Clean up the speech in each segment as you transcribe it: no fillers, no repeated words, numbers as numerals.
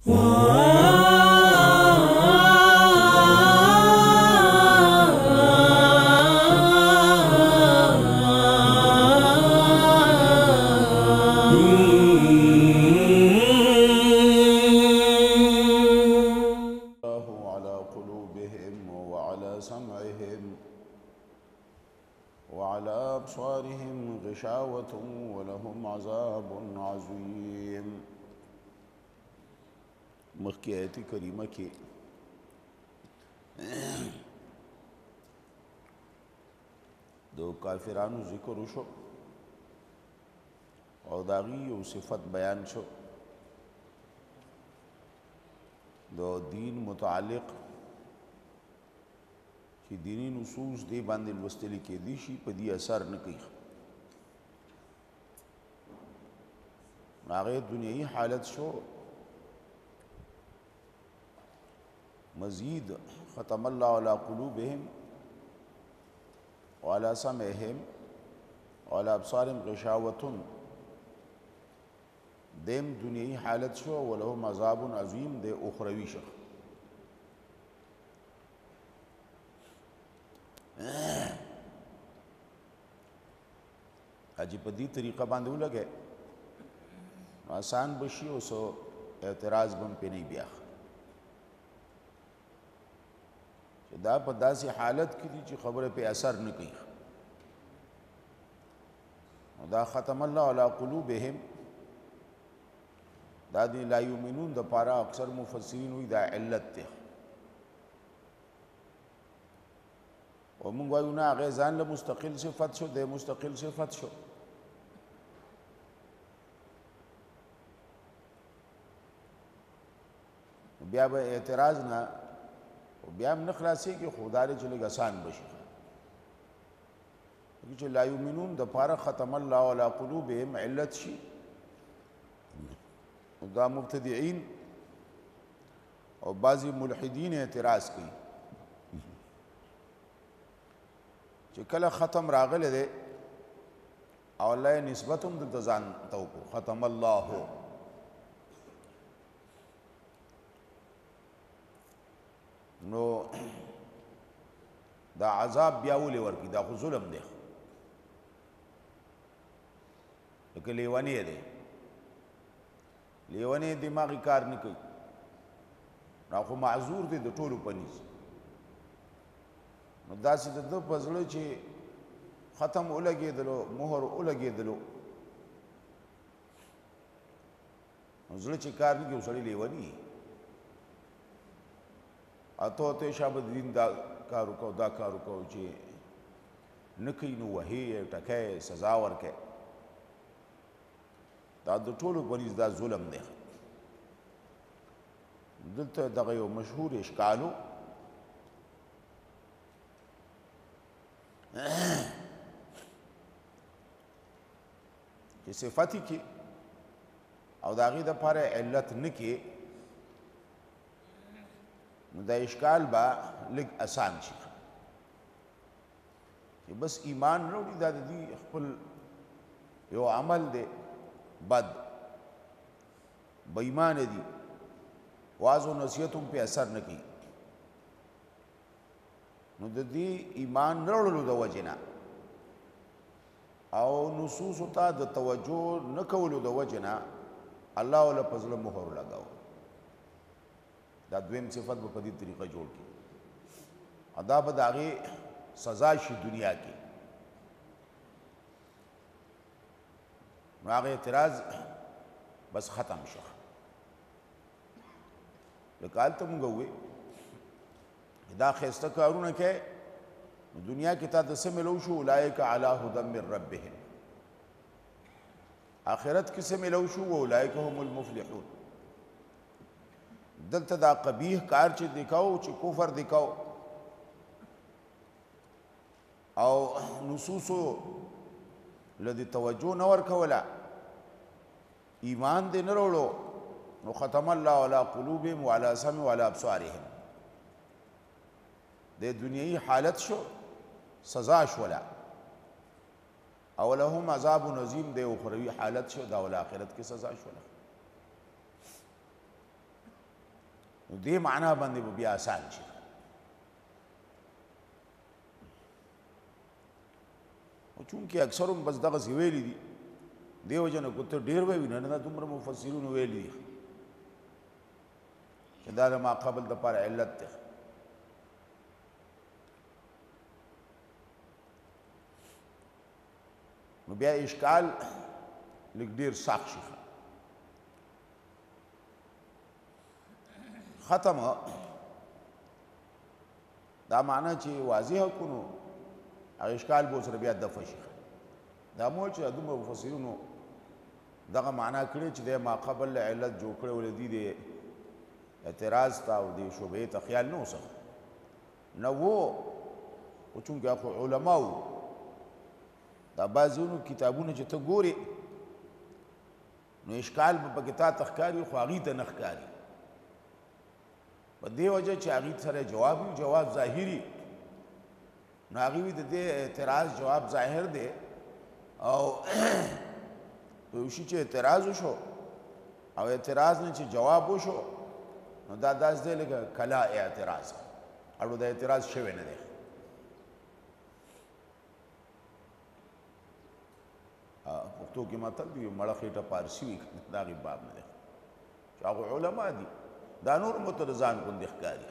ولهم عذاب عظيم. مخکی آیت کریمه کې دو کافرانو ذکر وشو او داغي یو صفت بیان شو دو دین متعلق چې دینی نصوص دی باندې لوستل کې دي شي په دې اثر نه کوي. هغه دنیوي حالت شو مزید ختم الله على قلوبهم وعلى سمعهم وعلى ابصارهم غشاوة دیم دنیوي حالت شو ولهم عذاب عظیم د اخروی شو. اجي په دې طریقه باندې ولګي آسان بشي او سو اعتراض بم په نه بیا چې دا په داسې حالت کې دي چې خبره په اثر نه کوي. دا ختم الله علی قلوبهم دا دی لا یؤمنون د پاره اکثر مفسرین وی دا علت ته او موږ وایو نه هغه ځان له مستقل صفت شو د مستقل صفت شو. بیا به اعتراض نه او بیا هم نه خلاصي کې خدای چې لږ آسان بشي چې لا یؤمنون د پاره ختم الله علی قلوبهم علت شي. دا مبتدعين او بعضی ملحدین اعتراض کوي چې کله ختم راغله ده او الله نسبتهم د ځان توکو ختم الله نو دا عذاب بیا ولې ورکی دا خو ظلم دی لکه لیوانی دی لیوانی دماغی کار نه کوي نو خو معذور دی د ټولو پنیز نو داسې د په زړه چې ختم ولګېدلو مهر ولګېدلو نو زړه چې کار نه کوي سړی لیونی اته ته شابه دین دا کارو کو دا کارو کو چې نکې نو وهي ټکه سزا ورکه دا د ټولو پنځ دا ظلم دی. دلته دغه یو مشهور اشکالو چې صفاتی کې او داغه د پاره علت نه کې نو دا اشکال با لږ آسان شي چې بس ایمان وروړي دا د دې خپل یو عمل دی بد بې ایمان دي واعظ او نصیحت هم په اثر نه کوي نو د دې ایمان وروړلو د وجنه او نصوص ته د توجه نه کولو د وجنه الله ولا فضل مهر لگاو. دا دویم صفت په دې طریقه جوړ کی ادا به داغه سزا شي دنیا کې. هغه اعتراض بس ختم شو لکال ته موږ وې دا خسته کارونه کې دنیا کې تا د سملو شو اولئک علی هدى من ربهم آخرت کې سملو شو اولئک هم المفلحون. دلته دا قبیح کار چې دکاو چې کفر دکاو او نصوصو لدی توجه نه ورکوله ایمان دې نه وروړو نو ختم الله علی قلوبهم وعلى سمعهم وعلى ابصارهم د دنیوي حالت شو سزا شوله او لهم عذاب عظیم د اخروی حالت شو دا ول آخرت کې سزا شوله. نو دې معنا باندې به بیا آسان شي. چونکې اکثر هم بس دغسې ویلي دي، دې وجه نه که ته ډېر ووایي نه دا دومره مفسرینو ویلي دي چې دا د ما قبل دپاره علت دی. نو بیا اشکال لږ ډېر سخت شي. ختمه دا معنا چې واضحه کړو نو هغه اشکال به ورسره بیا دفع شي. دا مو چې دومره مفسرینو دغه معنا کړې چې د ما قبل علت جوړ کړی ولې دي اعتراض ته او د شبهې ته خیال نه وسه نه و. خو چونکې خو علما وو دا بعضونو کتابونه چې ته ګورې نو اشکال به پکې تا ته ښکاري خو هغې ته نه ښکاري. په دې وجه چې هغې سره جواب وي، جواب ظاهري، نو هغې وي د دې اعتراض جواب ظاهر دی او په یو شي چې اعتراض وشو او اعتراض نه چې جواب وشو نو دا داسې دی لکه کلا اعتراض، اړو د اعتراض شوی نه دی. پښتو کې متل دی مړه خېټه پارسي وي، دا هغې باب نه دی چې هغه علما دي دا نور مو تر ځان غوندې ښکاري.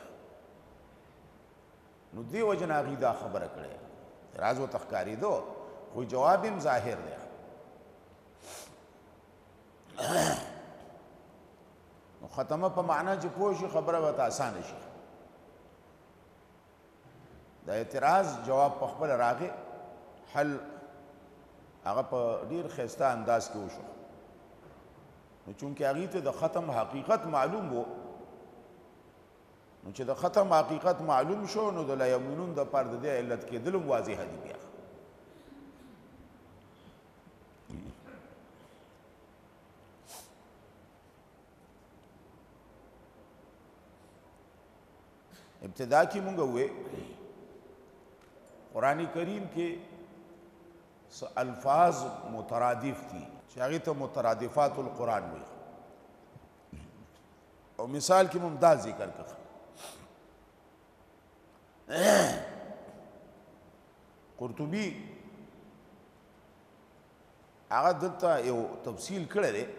نو دې وجه نه هغې دا خبره کړې، اعتراض ورته ښکارېدو خو جواب هم ظاهر دی. نو ختمه په معنا چې پوه شي خبره ورته اسانه شي. د اعتراض جواب په خپله راغی، حل هغه په ډېر ښایسته انداز کې وشو. نو چونکې هغې ته د ختم حقیقت معلوم و، نو چې د ختم حقیقت معلوم شو نو د لا یؤمنون دپاره د دې علت کېدل هم واضحه دي. بیا ابتدا کې مونږ ووې قرآن کریم کې الفاظ مترادف دي چې هغې ته مترادفات القرآن وایي. او مثال کې مونږ دا ذکر کړ قرطبي هغه دلته یو تفصیل کړی دی.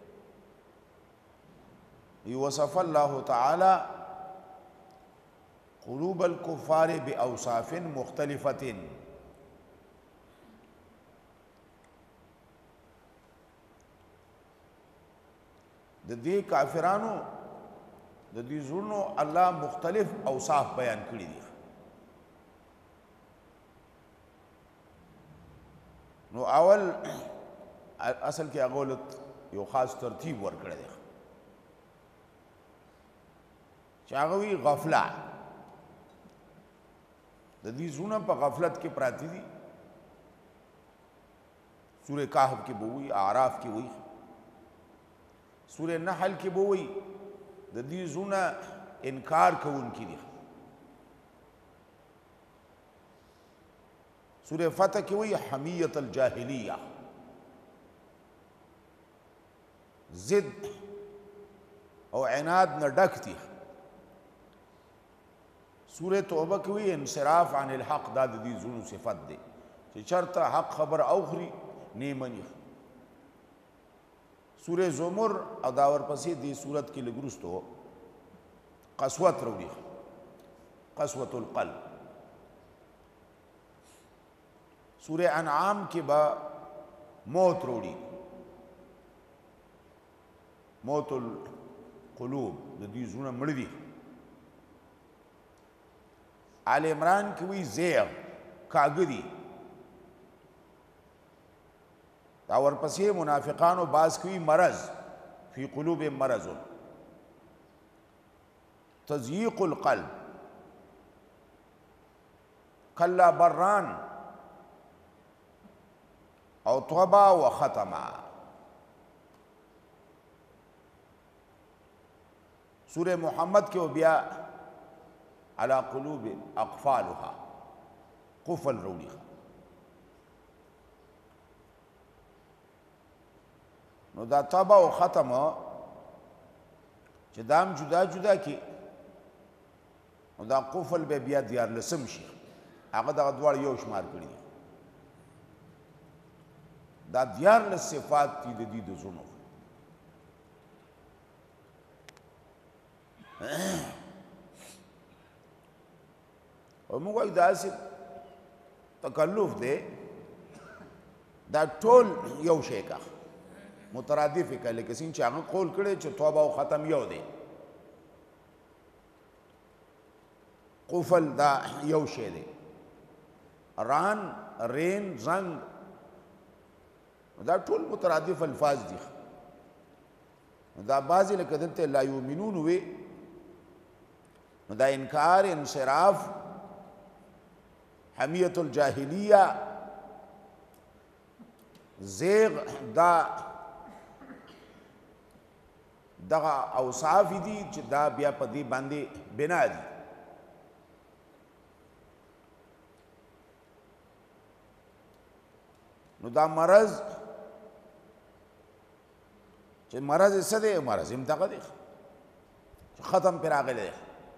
وصف الله تعالی قلوب الكفار بأوصاف مختلفة. د دې کافرانو د دې زړونو الله مختلف اوصاف بیان کړي دي. نو اول اصل کې هغه یو خاص ترتیب ورکړی دی چې هغه وي غفله. د دې زړونه په غفلت کې پراته دي. سورې کهف کې به وایي، اعراف کې وایي، سورې نحل کې به وایي د دې زړونه انکار کوونکي دي. سورې فتح کې وایي حمیت الجاهلیه، ضد او عناد نه ډک دي. سورة توبه کې وی انصراف عن الحق، دا د دې زړونو صفت دی چې چرته حق خبر اوخري نه مني. سورة زمر او دا ورپسې دې صورت کې لږ وروسته قسوت راوړي، قسوة القلب. سورة انعام کې به موت راوړي، موت القلوب، د دې زړونه مړ دي. آل عمران کی وی زیغ کاغدی. دا ورپسې منافقانو باز کی مرض فی قلوب مرض، تضییق القلب، کلا بران او توبه و ختمه. سورہ محمد کې بیا على قلوب اقفالها قفل روڑی. نو دا توبه او ختم چې دام جدا جدا کی دا قفل به بیا 14 شي هغه دغه دواړه یو شمار کړي دي دا 14 صفات دي د دې د زړونو او موږ وایو داسې تکلف دی دا ټول یو شی کا مترادف یې کړه لکه څنګه چې هغه قول کړی چې توبه او ختم یو دی قفل دا یو شی دی ران رین زنگ دا ټول مترادف الفاظ دي دا بعضې لکه دلته لا یؤمنون وی دا انکار انصراف حمیت الجاهلیه زیغ دا دغه اوصاف دي چې دا بیا په دې باندې بنا دي نو دا مرض چې مرض څه دی مرض هم دغه دی ختم پې راغلی دی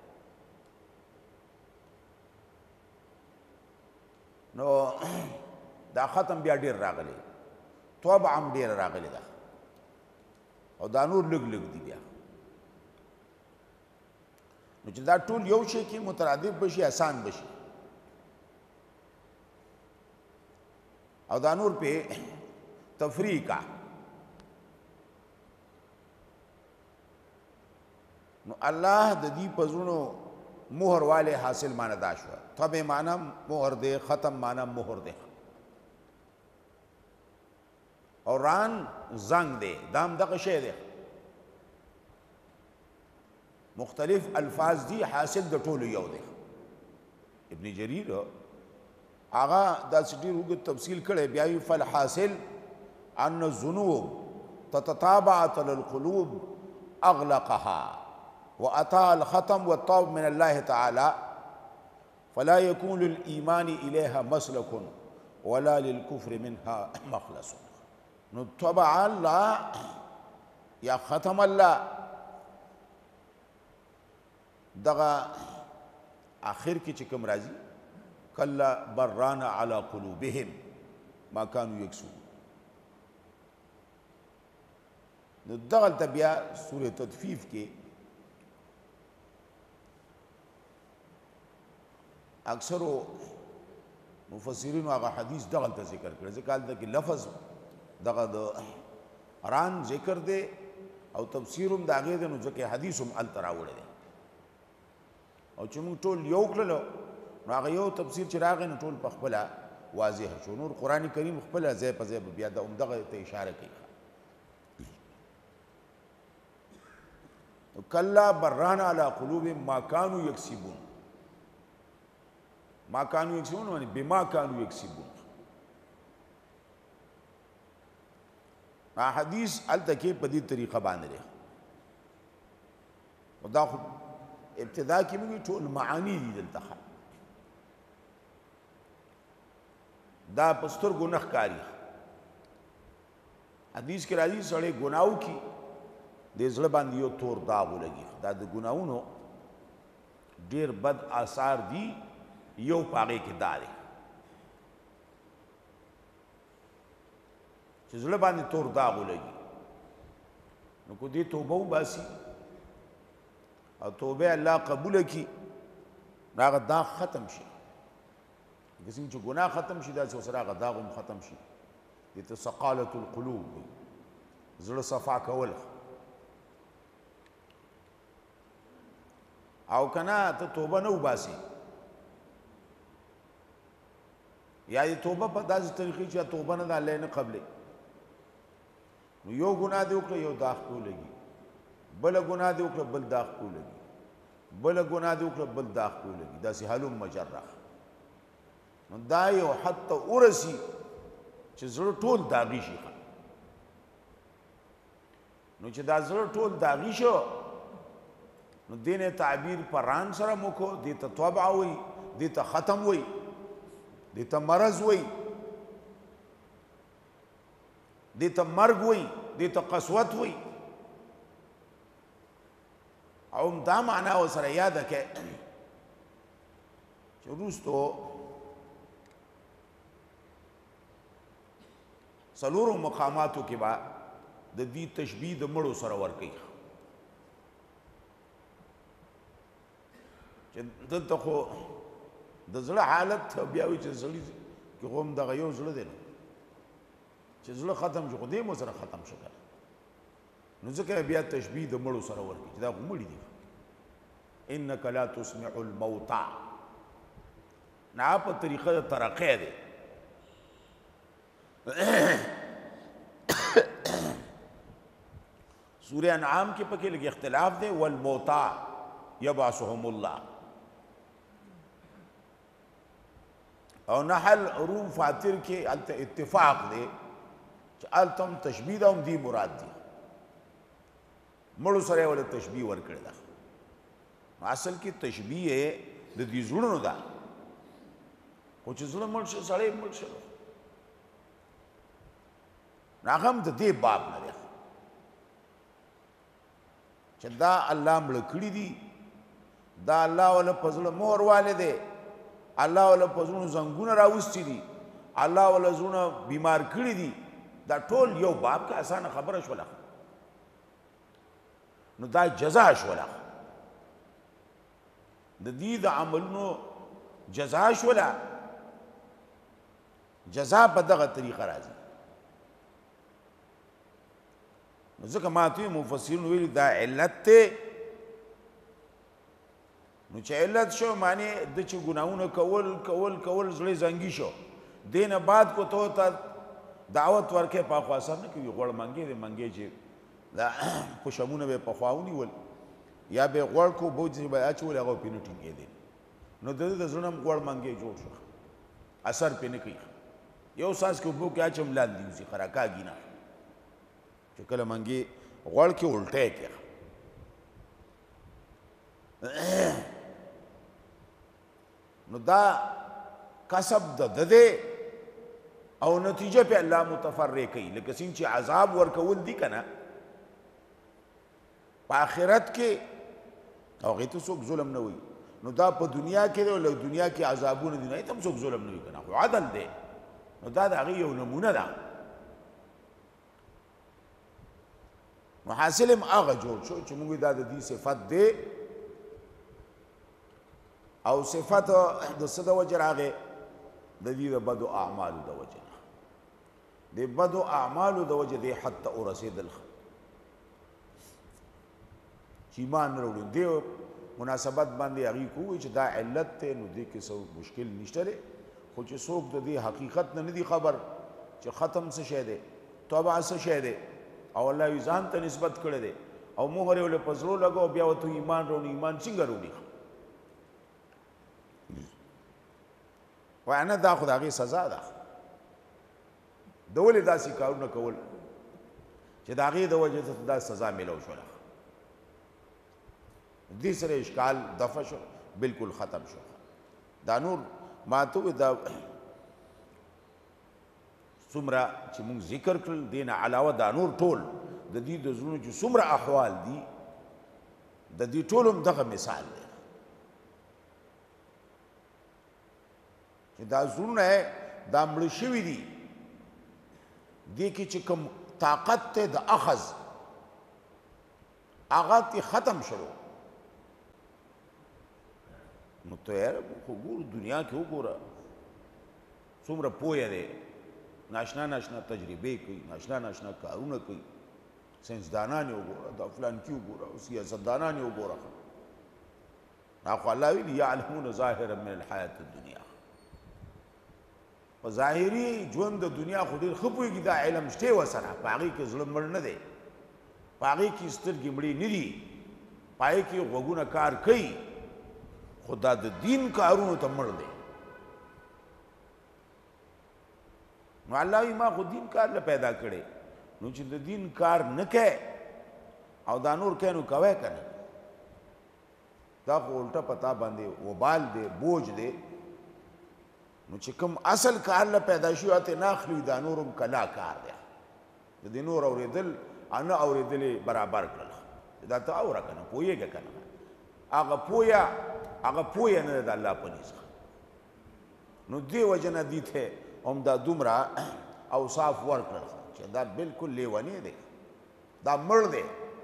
نو دا ختم بیا ډېر راغلی توبه هم ډېره راغلی ده او دا نور لږ لږ دي بیا نو چې دا ټول یو شی کې مترادف بشي آسان بشي او دا نور پہ تفریقہ نو اللہ د دې پزونو مہر والے حاصل مانا دا شو طب مانا مہر دے ختم مانا مہر دے اور ران زنگ دے دام دغه شی دے مختلف الفاظ دی حاصل د ټولو یو دے ابن جریر آغا دا سٹیر ہوگی تفصیل کرے بیاوی فالحاصل ان الذنوب تتتابعت للقلوب اغلقها واتى الختم والطوب من الله تعالى فلا يكون للايمان اليها مسلك ولا للكفر منها مخلص نتبع الله یا ختم الله دغه آخر کی چکم راضی کلا بران علی قلوبهم ما كانوا یکسبون نو دغلته بیا سورہ تطفیف کې اکثرو مفسرینو هغه حدیث دغلته ذکر کړی ځکه هلته کې لفظ دغه د ران ذکر دی او تفسیر هم د هغې دی نو ځکه حدیث هم هلته راوړی دی او چې موږ ټول یو کړلو نو هغه یو تفسیر چې راغی نو ټول په خپله واضح شو نور قرآن کریم خپله ځای په ځای بیا د همدغه ته اشاره کوي کلا بران علی قلوبهم ما كانوا یکسبون ما كانوا یکسبون یعنی بما كانوا یکسبون حدیث هلته کې په دې طریقه باندې دی او دا خو ابتدا کې موږ ټول معانی دي دلته دا په سترګو نه ښکاري حدیث کې راځي سړی ګناو کی د زړه باندې یو تور داغ ولګي دا د ګناونو ډېر بد آثار دي یو پاغې کې دا دی چې زړه باندې تور داغ ولګي نو کو دې توبه وباسي او توبه الله قبول کړي هغه داغ ختم شي څنګه چې ګناه ختم شي داسې ورسره هغه داغ هم ختم شي دې ته ثقالة القلوب زړه صفا کول او کنه ته توبه نه وباسي یا دې توبه په داسې طریقې چې توبه نه د الله نه قبلې نو یو ګناه دې وکړه یو داغ کولیږي بل ګناه دې وکړه بل داغ کولیږي بل ګناه دې وکړه بل داغ کولیږي داسې هلم مجره نو دا یو حد ته ورسي چې زړه ټول داغي شي نو چې دا زړه ټول داغي شو نو دې نه تعبیر پر ران سره مو کو دې ته توبه وي دې ته ختم وي دې ته مرض وي دې ته مرګ وي دې ته قسوت وي او دا معنا وسره یاد کړئ چې وروستو څلورو مقاماتو کې به د دې تشبیه د مړو سره ورکوي چې دلته خو د زړه حالت بیا وي چې سړي کې خو هم دغه یو زړه دی نو چې زړه ختم شو خو دې مو سره ختم شو که نو ځکه بیا تشبیه د مړو سره ورکوي چې دا خو مړي دي انک لا تسمع الموتى نا په طریقه د ترقی دی سورہ انعام کې پکې لږ اختلاف دی والموتى یبعثهم الله او نحل روم فاتر کې الته اتفاق دی چې التم تشبیه هم دی مراد دی مړو سره ول تشبیه ورکړل دا اصل کې تشبیه د دې زړونو ده او چې زړه مړ شي سړی مړ شي راغم د دې باب نه دی چې دا الله مړ کړی دي دا الله ول فضل مور والده الله ول فضل زنګونه راوستي دي الله ول زونه بیمار کړی دي دا ټول یو باب کا اسانه خبره شوله نو دا جزا شوله د دې د عملونو جزا شوله جزا په دغه طریقه راځي نو ځکه ماته مفسرین ویلي دا علت ته نو چې علت شو معنی د چې ګناونه کول زړه زنګي شو دینه بعد کو ته دعوت ورکه په خاصه نه کوي غوړ منګي چې دا پښمونه به په خواونی ول یا به غوړ کو بوج به اچول هغه پینو ټینګې دي نو د زړم غوړ منګي جوړ شو اثر پې نه کوي یو ساس کې وبو کې اچم لاندې وسی خراکاږي نه چې کله منګي غوړ کې الټه کې نو دا کسب د او نتیجه په الله متفرق کوي لکه څنګه چې عذاب ورکول دي کنه په آخرت کې هغه ته څوک ظلم نه وي نو دا په دنیا کې او له دنیا کې عذابونه دي نه ته څوک ظلم نه وي کنه خو عدل دی نو دا د هغه یو نمونه ده محاصل هم هغه جوړ شو چې موږ دا د دې صفت دی او صفت د څه د وجه راغې د دې د بدو اعمالو د وجه د بدو اعمالو د وجه دی حتی ورسېدل چې ایمان نه وروړي دی مناسبت باندې هغې کوي چې دا علت دی نو دې کې څه مشکل نشته دی خو چې څوک د دې حقیقت نه دی خبر چې ختم څه شی دی توبه څه شی دی او الله یې ځان ته نسبت کړی دی او مهر یې ولې په زړه لګو بیا ورته ایمان وروړي ایمان څنګه وروړي وانه دا خو د هغې سزا ده د ولې داسې کارونه کول چې د هغې د وجې ته دا سزا میلو شوله دې سره اشکال دفع شو بالکل ختم شو دا نور ما ته دا څومره چې موږ ذکر کړل دې نه علاوه دا نور ټول د دې د زړونو چې څومره احوال دي د دې ټول هم دغه مثال دی چې دا زړونه دا مړه شوي دي دې کې چې کوم طاقت ته د اخذ هغه ته ختم شلو نو ته یاره خو ګورو دنیا کې وګوره څومره پوهه دی ناشنا تجربې کوي ناشنا کارونه کوي ساینسدانان یې وګوره دا فلان کې وګوره او سیاستدانان یې وګوره خو الله ویلي یعلمون ظاهرا من الحیات الدنیا په ظاهري ژوند د دنیا خو ډېر ښه پوهېږي دا علم شته ورسره په هغې کې زړه مړ نه دی په هغې کې سترګې مړې نه دي په هغې کې غوږونه کار کوي خو دا د دین کارونو ته مړ دی نو الله وایي ما خو دین کار له پیدا کړی نو چې د دین کار نه کوې او دا نور کوې نو کوی که نه دا خو الټه پتا باندې وبال دی بوج دی نو چې کوم اصل کار له پیدا شوي هغه نه اخلي دا نور هم کلا کار دی د دې نور اورېدل نه اورېدلې برابر کړل دا ته اوره که نه پوهېږه که نه هغه پویه نه د الله په نزد نو دې وجه نه دي ته هم دا دومره اوصاف ورکړل چې دا بالکل لیونی دی، دا مړ دی.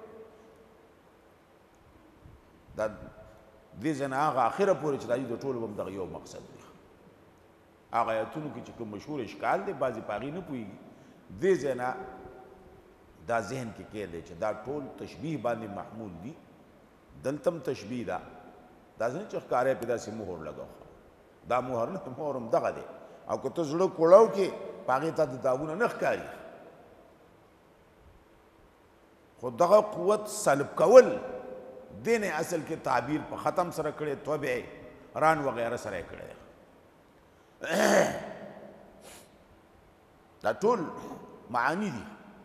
دا دې ځای نه هغه آخره پورې چې دا د ټولو به هم دغه یو مقصد دی. هغه آیتونو کې چې کوم مشهور اشکال دی بعضې په هغې نه پوهېږي، دې ځای نه دا ذهن کې کې دی چې دا ټول تشبیه باندې محمول دي. دلته هم تشبیه ده، دا ځنه چې ښکاری پې داسې مهر لګوه، دا مهر نه مهر هم دغه دی. او که ته زړه کوړاو کې په هغې ته د داغونه نه ښکاري، خو دغه قوت سلب کول دې نه اصل کې تعبیر په ختم سره کړی، طبع ران وغیره سره یې کړی. دا ټول معانی دي.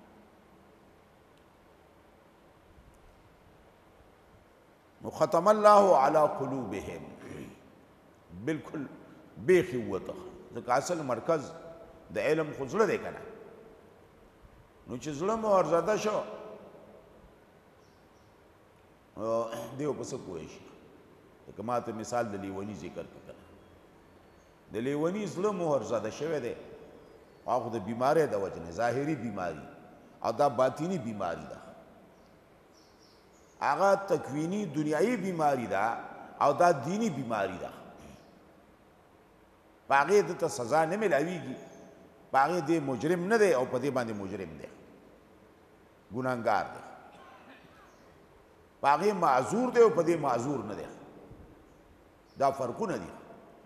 نو ختم الله علی قلوبهم، بالکل بیخي وته، ځکه اصل مرکز د علم خو زړه دی که نه. نو چې زړه مو ورزده شو دیو په څه پوه شي. لکه ما ته مثال د لیوني ذکر کړه، د لیوني زړه مهر زده شوی دی، هغه د بیمارۍ د وجې نه ظاهري بیماري او دا باطینی بیماری ده. هغه تکوینی دنیایي بیماری ده او دا دینی بیماری ده. په هغې دته سزا نه میلاویږي، په هغې دی مجرم نه دی او په دې باندې مجرم دی، ګناهګار دی. په هغې معذور دی او په دې معذور نه دی. دا فرقونه دي.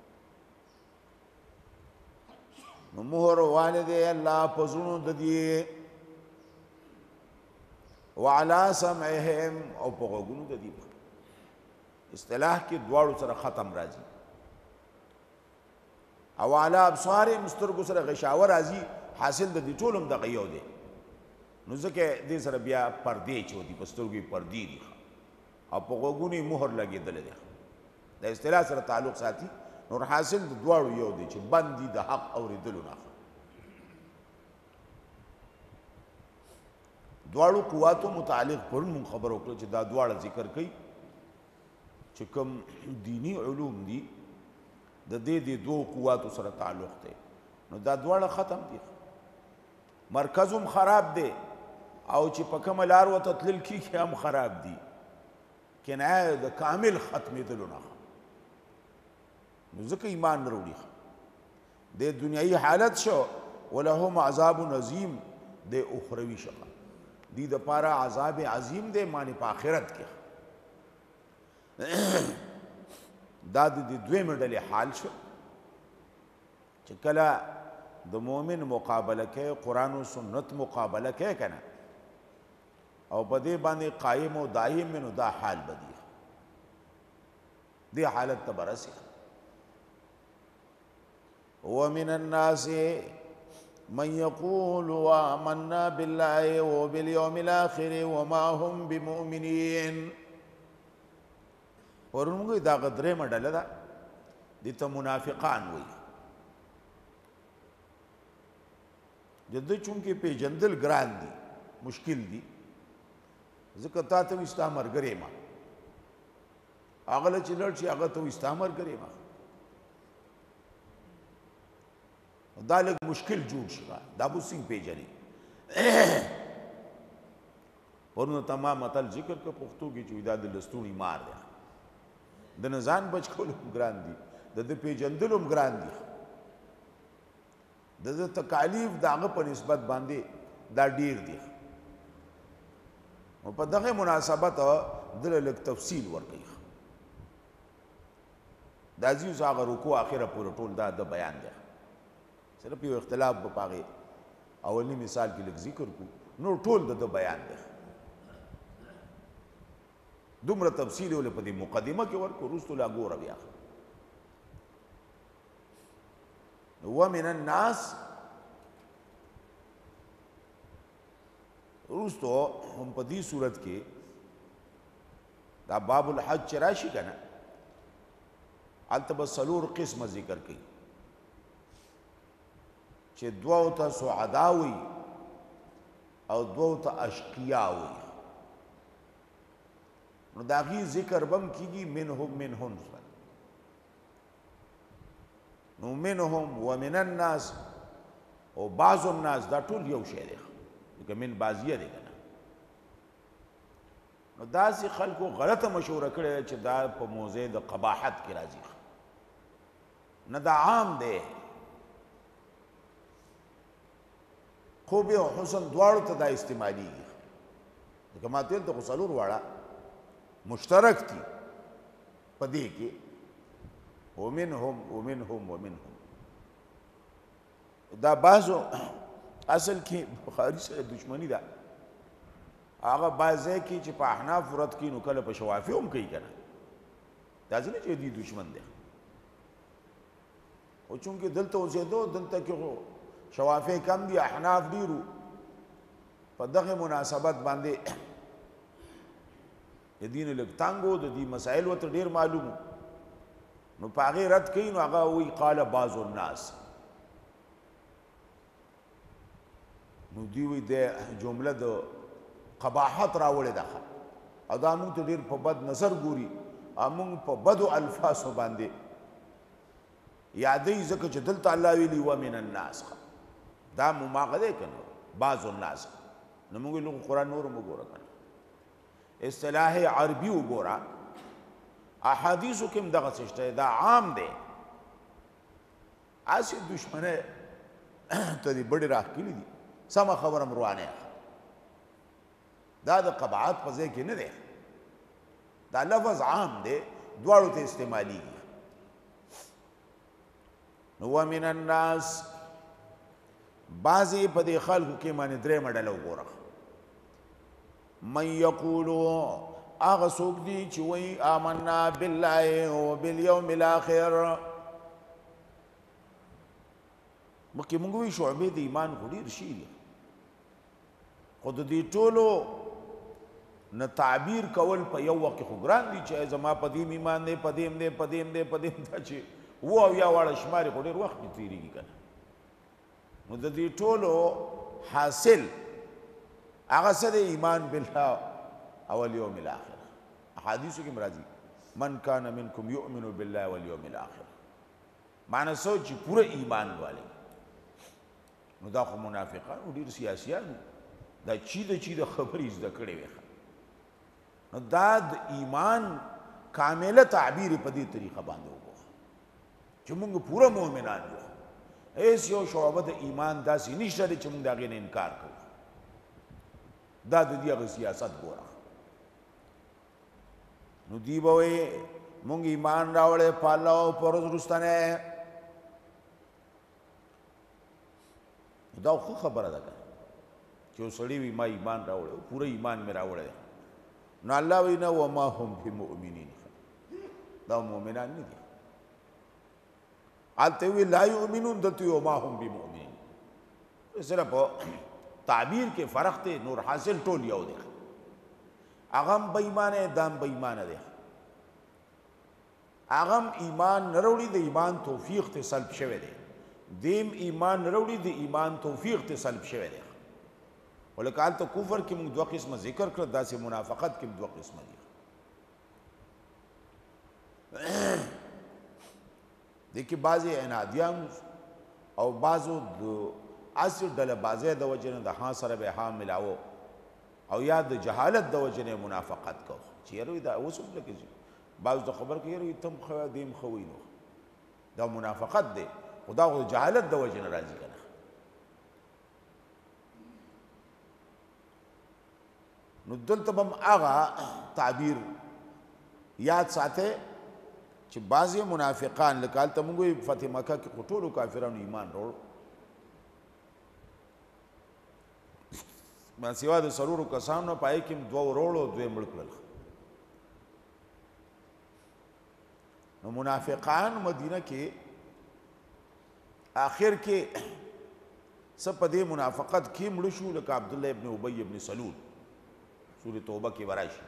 نو مهر والی دی الله په زړونو د دې، وعلى سمعهم او په غوږونو د دې. اصطلاح کې دواړو سره ختم راځي. او علی ابصارهم سترګو سره غشاوه راځي، حاصل د دې ټول هم دغه یو دی. نو ځکه دې سره بیا پردې چې دي په سترګو یې پردې دي او په غوږونو یې مهر لګېدلی دی. د اصطلاح سره تعلق ساتي. نور حاصل د دواړو یو دی چې بند دي د حق اورېدلو نه. دواړو قواتو متعلق پرون مونږ خبر وکړو چې دا دواړه ذکر کوي چې کوم دینی علوم دي د دې دوو قواتو سره تعلق دی. نو دا دواړه ختم دي، مرکز هم خراب دی او چې په کومه لار ورته تلل کېږي هم خراب دي. کنایه د کامل ختمېدلو نه. نو ځکه ایمان نه راوړي. د دنیایي حالت شو ولهم عذاب عظیم، د اخروي شو دی د پاره عذاب عظیم دی، معنی په آخرت کې. دا د دویمې ډلې حال شو چې کله د مؤمن مقابله کوي، قرآن و سنت مقابله کوي که نه، او په دې باندې قایم و دایم وي، نو دا حال به دی. دې حالت ته به رسي. ومن الناس من يقول آمنا بالله وباليوم الآخر وما هم بمؤمنين. پرون موږ دا درېیمه ډله ده، دې ته منافقان وایي. د ده چونکې پیژندل ګران دي، مشکل دي، ځکه تا ته وایي ستا ملګری یم، هغه له چې لړ شي هغه ته وایي ستا ملګری یم. دا لږ مشکل جوړ شي، دا به څنګه پیژني. پرون تمام متل ذکر که پښتو کې چې دا د لستوڼي مار دی، د نه ځان بچ کول هم ګران دي، د ده پیژندل هم ګران دي. د ده تکالیف د هغه په نسبت باندې دا ډیر دي. نو په دغه مناسبت دله لږ تفصیل ورکوي. دا ځي اوس هغه رکوع اخره پورې ټول دا د بیان دی. صرف یو اختلاف به په هغې اولني مثال کې لږ ذکر کړو، نور ټول د ده بیان دی. دومره تفصیل ولې په دې مقدمه کې ورکړو، وروستو لا ګوره بیا. ومن الناس وروستو هم په دې صورت کې دا باب الحج چې راشي که نه، هلته به څلور قسمه ذکر کوي چې دوو ته سعدا وي او دوو ته اشقیا وي. نو د هغې ذکر به هم کېږي منهم منهن سره. نو منهم ومن الناس او بعض الناس دا ټول یو شی دی لکه من بعضیه دی که نه نو داسې خلکو غلطه مشوره کړې چې دا په موضع د قباحت کې راځي نه دا عام دی خوب او حسن دواړو ته دا استعمالیږي لکه ما ته ویل خو څلور واړه مشترک دي په دې کې ومنهم دا بعضو اصل کې بخاري سره دشمنی ده هغه بعضی کې چې په احناف رد کړي نو کله په شوافي هم کوي که نه داسې نه چې دې دشمن دی خو چونکې دلته اوسېدو دلته کې خو شوافی کم دي احناف ډیرو په دغه مناسبت باندې د دین لږ تنګ و د دې مسایل ورته ډېر معلوم نو په هغې رد کوي نو هغه وایي قال بعض الناس نو دوی وایي د جمله د قباحت راوړې ده او دا موږ ته ډېر په بد نظر ګوري او موږ په بدو الفاظو باندې یادوي ځکه چې دلته الله ویلي ومن الناس دا مماغه دی که نه بعض الناس نو موږ لږ قرآن نور هم وګوره که نه اصطلاح عربي وګوره احادیثو کې هم دغسې شته دا عام دی هسې دشمنۍ ته دې بډې راښکلي دي سمه خبره هم روانه دا د قباحت په ځای کې نه دی دا لفظ عام دی دواړو ته استعمالیږي نو ومن الناس بعضې په دې خلکو کې باندې درېیمه ډله وګوره من یقولو هغه څوک دي چې وایي آمنا بالله وبالیوم الاخر مخکې موږ وایي شعبې د ایمان خو ډېر شي دي خو د دې ټولو نه تعبیر کول په یو وخت کې خو ګران دي چې زما په دې ایمان دی په دې دی په دې دی په دې دا چې اوه اویا واړه شمارې خو ډېر وخت کې تېرېږي که نه نو د دې ټولو حاصل هغه څه دی ایمان بالله او الیوم الاخر احادیثو کې راځي من کان منکم یؤمن بالله والیوم الاخر معنی څه چې پوره ایمان والے نو دا خو منافقان ډېر سیاسیان دا چی د خبرې زده کړې وي نو دا د ایمان کامله تعبیر په دې طریقه باندې وکړو چې موږ پوره مؤمنان یو هیڅ یو شعبه د ایمان داسې نشته دی چې موږ د هغې نه انکار کوو دا د دې هغه سیاست ګوره نو دوی به وایي موږ ایمان راوړی په الله او په ورځ وروستنی دا خو خبره ده که چې یو سړی وي ما ایمان راوړی پوره ایمان مې راوړی دی نو الله وایي نه وما هم بمؤمنین دا مؤمنان نه دي هلته وی لا یؤمنون دلته وی وما هم بمؤمنین صرف تعبیر کې فرق دی نور حاصل ټول یو دی هغه هم بې ایمانه دا هم بې ایمانه دی هغه هم ایمان نه راوړي د ایمان توفیق ته سلب شوی دی دیم ایمان نه راوړي د ایمان توفیق ته سلب شوی دی ولکه هلته کفر کې موږ دوه قسمه ذکر کړه داسې منافقت کې دوه قسمه دي دې کې بعضې عنادیان او بعضو د اصل ډله بازۍ د وجې نه د ها سره به ها ملاوه او یا د جهالت د وجې نه منافقت کو چې یاره دا اوس هم لکه بعض د خبر کې یاره تم ښه دیم ښه وي نو دا منافقت دی خو دا خو د جهالت د وجې نه راځي که نه نو دلته به هم هغه تعبیر یاد ساتئ چې بعضې منافقان لکه هلته موږ وایي فتح مکه کې خو ټولو کافرانو ایمان راوړ ما سوا د څلورو کسانو پای کې دوه وروړو دوی مړ کړل نو منافقان مدینه کې آخر کې څه په دې منافقت کې مړ شو لکه عبدالله ابن ابی ابن سلول سورة توبه کې وراشي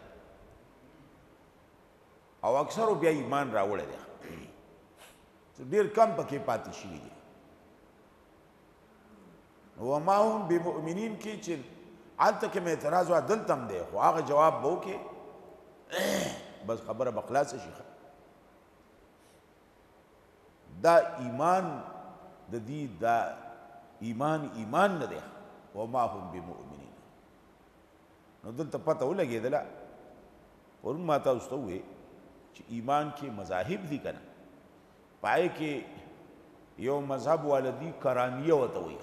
او اکثرو بیا ایمان راوړی دی ډېر کم پکې پاتې شوي دي وما هم بمؤمنین کې چې هلته کې مې اعتراض وه دلته هم دی خو هغه جواب به وکړې بس خبره به خلاصه شي دا ایمان د دې دا ایمان نه دی وما هم بمؤمنین نو دلته پته ولګېدله پرون ما تاسو ته وویې چې ایمان کې مذاهب دي که نه پای کې یو مذهب والدي کرامیه ورته وایي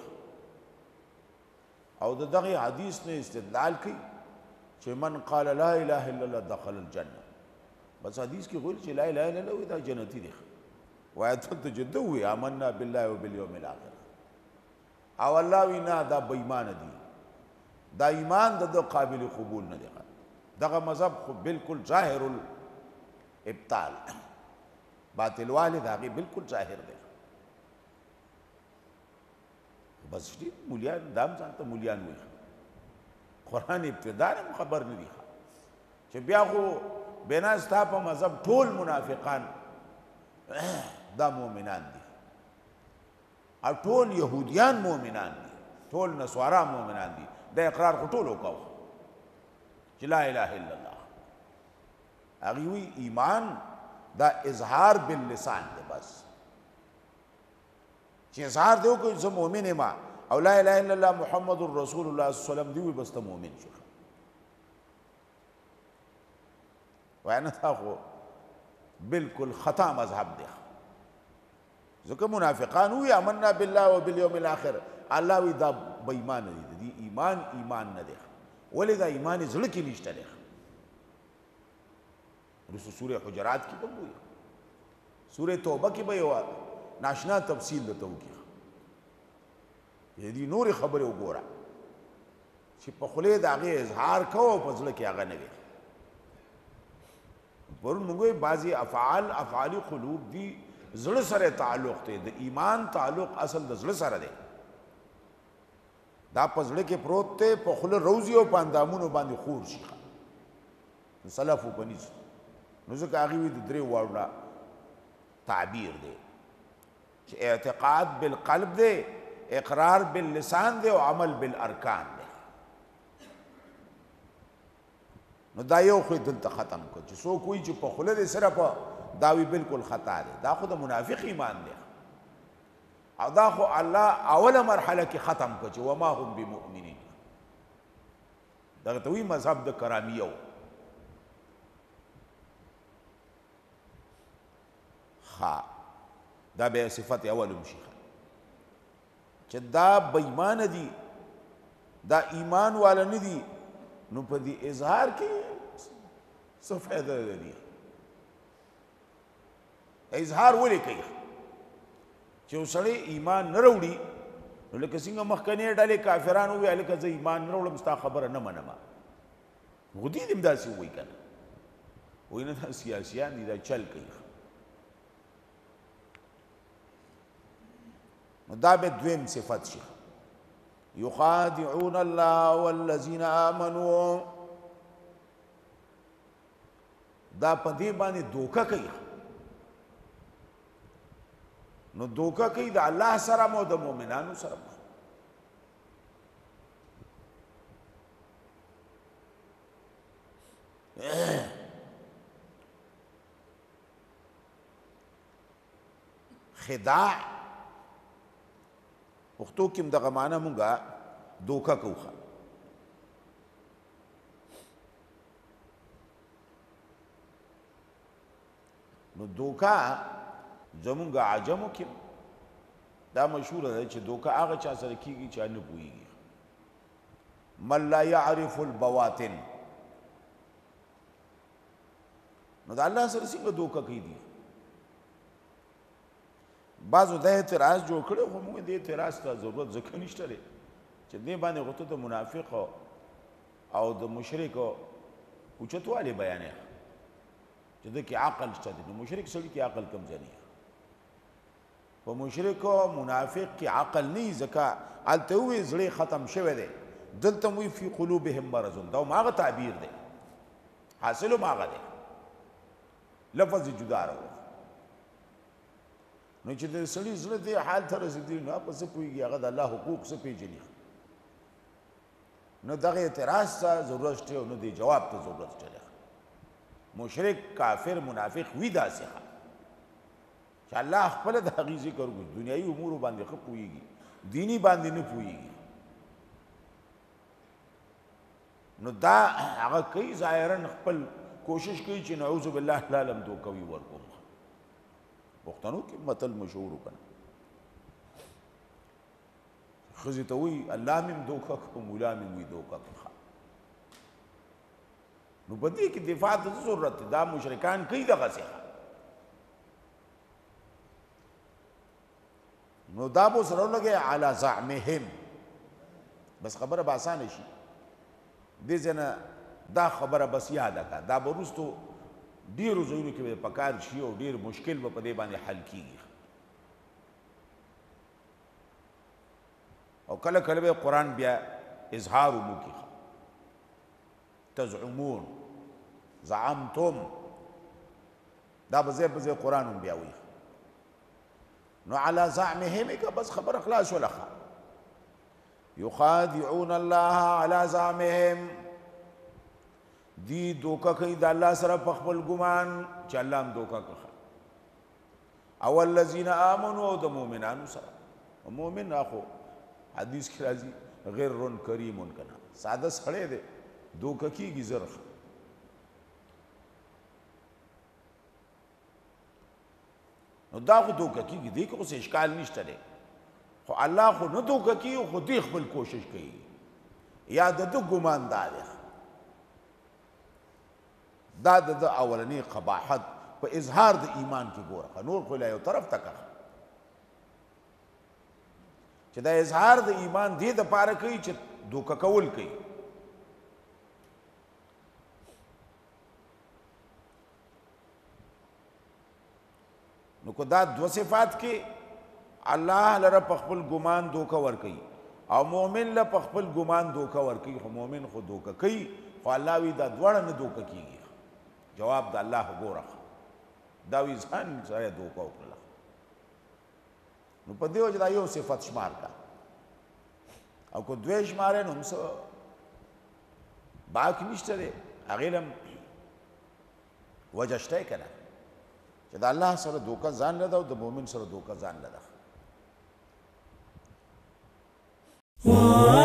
او د دغه حدیث نه استدلال کوي چې من قال لا اله الا الله دخل الجنه بس حدیث کې ویل چې لا اله الا الله دا جنتی دی وایي ته چې ده ووایي آمنا بالله وبالیوم الاخر او الله وی نه دا بې ایمانه دي دا ایمان د ده قابل قبول نه دی دغه مذهب خو بالکل ظاهر الابطال باطل والی د هغې بالکل ظاهر دی بس ډېر مولیان دا هم ځان ته مولیان وایي قرآن ابتدا نه خبر نه دي چې بیا خو بنا ستا په مذهب ټول منافقان دا مؤمنان دي او ټول یهودیان مؤمنان دي ټول نصارا مؤمنان دي دا اقرار خو ټول وکړو چې لا اله الا الله هغې وی ایمان دا اظهار باللسان دی بس چې اظهار دی وکړو زه مؤمن یم او لا اله الا الله محمد رسول الله صلی الله علیه وسلم دی وی بس ته مؤمن شو وایي نه دا خو بالکل خطا مذهب دی ځکه منافقان وی آمنا بالله وبالیوم الاخر الله وی دا بې ایمانه دي د دې ایمان نه دی ولې دا ایمان یې زړه کې نشته دی وروسته سورې حجرات کې به هم وایي سورې توبه کې به یو ناشنا تفصیل درته وکړي د دې نورې خبرې وګوره چې په خولې د هغې اظهار کوه او په زړه کې هغه نه وي پرون موږ وایي بعضې افعال قلوب دي زړه سره تعلق دی د ایمان تعلق اصل د زړه سره دی دا په زړه کې پروت دی په خوله روزي او په اندامونو باندې خور شي نو سلف په نیسو نو ځکه هغې وي د درې واړو نه تعبیر دی چې اعتقاد بالقلب دی اقرار باللسان دی او عمل بالارکان دی نو دا یو خو دلته ختم کړ چې څوک وایي چې په خوله دی صرف دا وی بالکل خطا دی دا خو د منافق ایمان دی او دا خو الله اوله مرحله کې ختم کړ چې وما هم بمؤمنین دغه ته وایي مذهب د کرامیه و دا بیا صفت اول شي چې دا بې ایمانه دي دا ایمان والا نه دي نو په دې اظهار کې څه فایده لري اظهار ولې کوي چې یو سړی ایمان نه راوړي نو لکه څنګه مخکنۍ ډلې کافران ووایي هلکه زه ایمان نه راوړم ستا خبره نه منم خو دې هم داسې ووایي که نه وایي نه دا سیاسیان دي دا چل کوي نو دا به دویم صفت شي یخادعون الله والذین آمنوا دا په دې باندې دوکه کوي نو دوکه کوي د الله سره مو د مؤمنانو سره خداع پښتو کې هم دغه معنی مونږه دوکه کوو نو دوکه زمونږ عجمو کې دا مشهوره ده چې دوکه هغه چا سره کېږي چې نه پوهېږي من لا یعرف البواطن نو د الله سره څنګه دوکه کوي دي بعضو دا اعتراض جوړ کړی خو موږ دې اعتراض ته ضرورت ځکه نشته دی چې دې باندې خو ته د منافق او د مشرک اوچتوالی بیانې چې ده کې عقل شته دی نو مشرک سړي کې عقل کم ځای نه په مشرک او منافق کې عقل نه وي ځکه هلته ووایي زړه ختم شوی دی دلته هم وایي فی قلوبهم مرض دا هم هغه تعبیر دی حاصل هم هغه دی لفظ جدا راوړي نو چې د سړي زړه دې حال ته رسېدلي نو هغه په څه پوهېږي هغه د الله حقوق څه پېژني نو دغه اعتراض ته ضرورت شته او نو دې جواب ته ضرورت شته مشرک کافر منافق وي داسې چې الله خپل د هغې ذکر وکړي دنیایي امورو باندې ښه پوهېږي دینی باندې نه پوهېږي نو دا هغه کوي ظاهرا خپل کوشش کوي چې نعوذ بالله لالم دوکوي ورکوم پښتنو کې متل مشهور وکړه ښځې ته وایي الله مې دوکه کړو مولا مې وایي دوکه کړه نو په دې کې دفاع ته څه ضرورت دی دا مشرکان کوي دغسې نو دا به سره ولګی علی زعمهم بس خبره به اسانه شي دې ځای نه دا خبره بس یاده کړه دا به وروستو ډېرو ځایونو کې به پکار شي او ډېر مشکل به په دې باندې حل کېږي او کله کله به قرآن بیا اظهار وکړي تزعمون زعمتم دا به ځای په ځای قرآن هم بیا وایي نو علی زعمهم که بس خبره خلاص ولخه یخادعون الله علی زعمهم دی دوکه کوي د الله سره په خپل ګمان چې الله هم دوکه کوي او الذین آمنوا او د مؤمنانو سره مؤمن اخو حدیث کې راځي غیر کریم کنا ساده سړی دی دوکه کیږي زر نو دا خو دوکه کیږي دی که اوس اشکال نشته دی خو الله خو نه دوکه کیږي خو دی خپل کوشش کوي یا د ده ګمان دا دی دا د اولنی قباحت په اظهار د ایمان کې ګوره نور خو لا یو طرف ته که چې دا اظهار د ایمان دې دپاره کوي چې دوکه کول کوي نو که دا دو صفات کې الله لره په خپل ګمان دوکه ورکوي او مؤمن له په خپل ګمان دوکه ورکوي خو مؤمن خو دوکه کوي خو الله وی دا دواړه نه دوکه کیږي جواب د الله ګوره دا وی ځان سره دوکه وکړله نو په دې وجه دا یو صفت شمار کا او که دوی شمارې نو هم څه باک نشته دی هغې له وجه شته که نه چې د الله سره دوکه ځان له ده او د مؤمن سره دوکه ځان له ده